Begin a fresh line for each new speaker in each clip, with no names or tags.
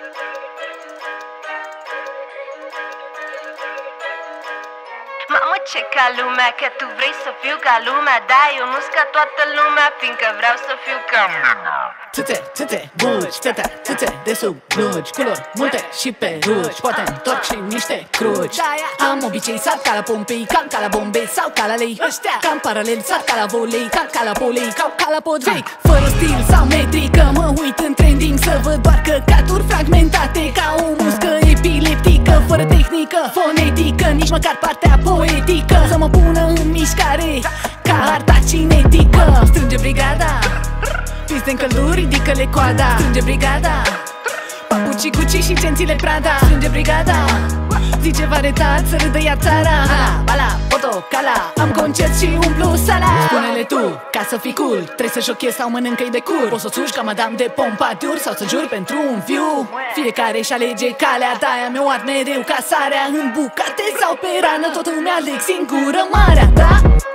Mamă, ce ca lumea, că tu vrei să fiu ca lumea. Da, eu nu-s ca toată lumea, fiindcă vreau să fiu ca mine.
Tâte, bulgi, tâte de sub blugi, culori multe și peruci, poate întorc și niște cruci. Am obicei, sar ca la Pompei, cam ca la Bombay sau ca la lei. Cam paralel, sar ca la volei, cam ca la polei, cam ca la podvei. Fără stil sau metrică, mă uit în trending să văd doar căcaturi fragmentate, ca o muscă epileptică, fără tehnică fonetică, nici măcar partea poetică să mă pună în mișcare, ca arta cinetică. Strânge brigada, piste în călduri, ridică-le coada. Strânge brigada, papucii Gucci și gențile Prada. Strânge brigada, zice varetat să râdă iar țara. Bala, portocala, am concert și umplu sala. Spune-le tu, ca să fii cool, trebuie să jochez sau mănâncă-i de cur. Poți să țuși ca Madame de Pompadour sau să juri pentru un view. Fiecare își alege calea, de-aia mi-o ard mereu ca sarea. În bucate sau pe rană, tot îmi aleg singură marea, da?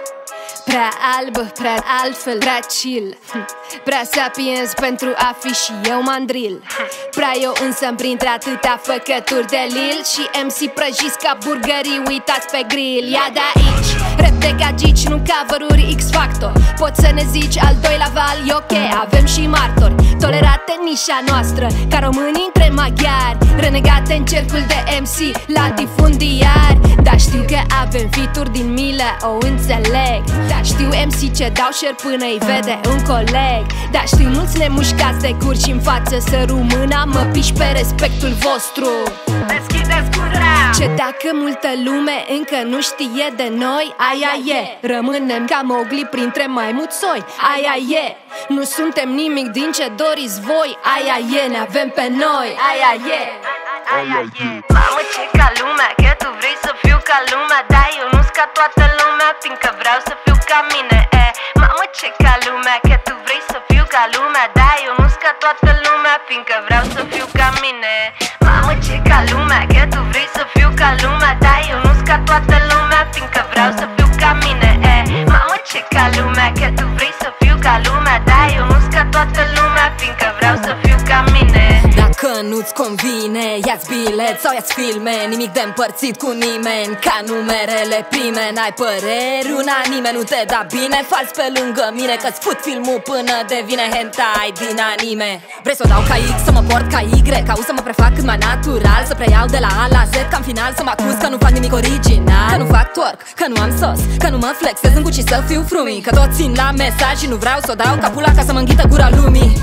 Prea albă, prea altfel, prea chill, prea sapiens pentru a fi și eu mandril. Prea eu însă printre atâtea făcături de lil și MC prăjiți ca burgerii uitați pe grill. Ia de aici, rap de gagici, nu cover-uri X-Factor. Poți să ne zici al doilea val, e ok, avem și martori tolerate în nișa noastră, ca românii între maghiari, renegate în cercul de MC la difundiari. Dar știu că avem fituri din milă, o înțeleg. Dar știu MC ce dau share până-i vede un coleg. Dar știu mulți nemușcați de curci în față să rumâna, mă piși pe respectul vostru.
Deschideți gura!
Ce dacă multă lume încă nu știe de noi, aia e, rămânem ca Mowgli printre maimuțoi. Aia e, nu suntem nimic din ce doriți voi. Aia e, ne avem pe noi. Aia e,
aia e. Mamă, ce ca lumea, că tu vrei să fiu ca lumea. Da, eu nu-s ca toată lumea, fiindcă vreau să fiu ca mine. Mamă, ce ca lumea, că tu vrei să fiu ca lumea. Da, eu nu-s ca toată lumea, fiindcă vreau să fiu ca mine. Mamă, ce ca lumea, că tu vrei să fiu ca lumea. Da, eu nu-s ca toată lumea, fiindcă vreau să fiu ca mine. Mamă, ce ca lumea, că tu vrei să fiu ca lumea. Da, eu nu-s ca toată lumea, fiindcă vreau să fiu ca mine.
Dacă nu-ți convine, ia-ți bilet sau ia-ți filme, nimic de împărțit cu nimeni, ca numerele prime. N-ai păreri unanime, nu te da bine, falți pe lângă mine, că-ți fut filmul până devine hentai din anime. Vrei să o dau ca X, să mă port ca Y, ca U să mă prefac cât mai natural, să preiau de la A la Z, ca în final să mă acuz că nu fac nimic original, că nu fac twerk, că nu am sos, că nu mă flexez în Gucci să fiu frumii, că tot țin la mesaj și nu vreau să o dau ca pula ca să mă înghită gura lumii.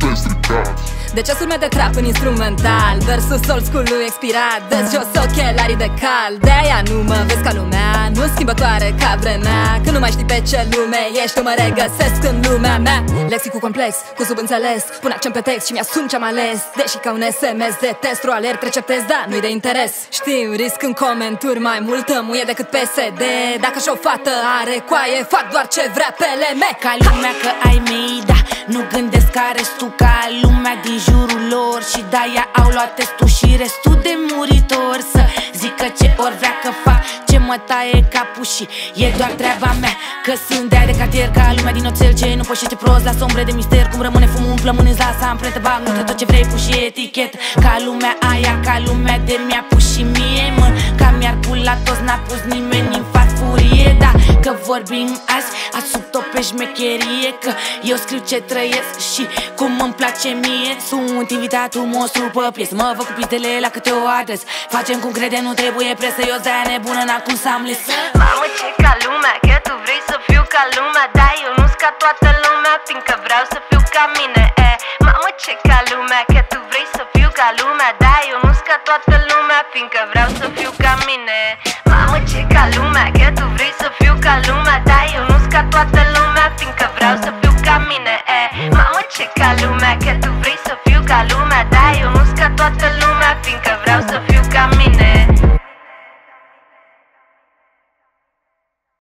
De ce urme de trap în instrumental versus old school-ul expirat? Dă-ți jos ochelarii de cal, de-aia nu mă vezi ca lumea, nu schimbătoare ca vremea. Că nu mai știi pe ce lume ești, eu mă regăsesc în lumea mea. Lexic complex, cu subînțeles, pun accent pe text și mi-asum ce-am ales. Deși ca un SMS de test, o alert receptez, da, nu-i de interes. Știu, risc în comenturi mai multă muie decât PSD. Dacă și-o fată are coaie, fac doar ce vrea pe LM.
Ca lumea că ai mei, da, nu gândesc ca restul, ca lumea din jurul lor. Și de-aia au luat testul și restul de muritori să zică ce ori vrea că fac, ce mă taie capul și e doar treaba mea. Că sunt de cartier ca lumea din oțel, ce nu poșește prost la sombre de mister. Cum rămâne fumul în plămâni, îți lasă amprentă, bag notă, tot ce vrei pus și etichetă. Ca lumea aia, ca lumea de mi-a pus și mie, mă, ca mi-ar pula toți, n-a pus nimeni în farfurie. Da, că vorbim azi, azi sub tot pe șmecherie, că eu scriu ce trăiesc și cum îmi place mie. Sunt invitatul monstru pe piesă, mă văd cu pistele la câte o adresă. Facem cum crede, nu trebuie presă, eu de-aia nebună, n-am cum să am lisă.
Mamă, ce ca lumea, că tu vrei să fiu ca lumea. Da, eu nu-s ca toată lumea, fiindcă vreau să fiu ca mine. Mamă, ce ca lumea, că tu vrei să fiu ca lumea. Da, eu nu-s ca toată lumea, fiindcă vreau să fiu ca mine. Mamă, ce ca lumea, că tu vrei să fiu ca lumea. Da, eu nu-s ca toată lumea, fiindcă vreau să fiu ca mine. Mamă, ce ca lumea, că tu vrei să fiu ca lumea.